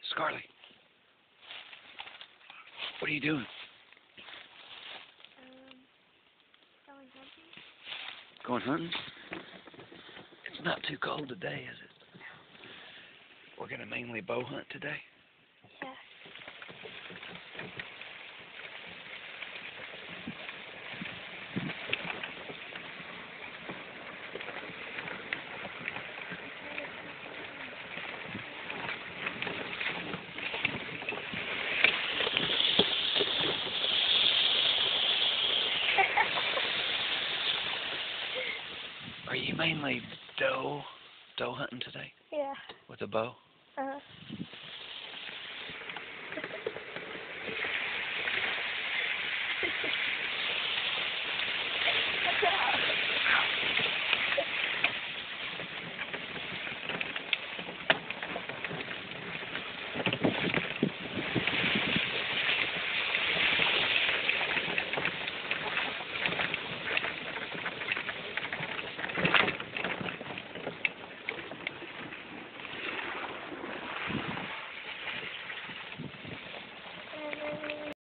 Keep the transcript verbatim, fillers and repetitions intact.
Scarlette, what are you doing? Um, going hunting. Going hunting? It's not too cold today, is it? We're going to mainly bow hunt today? Yeah. Are you mainly doe, doe hunting today? Yeah. With a bow? Uh-huh.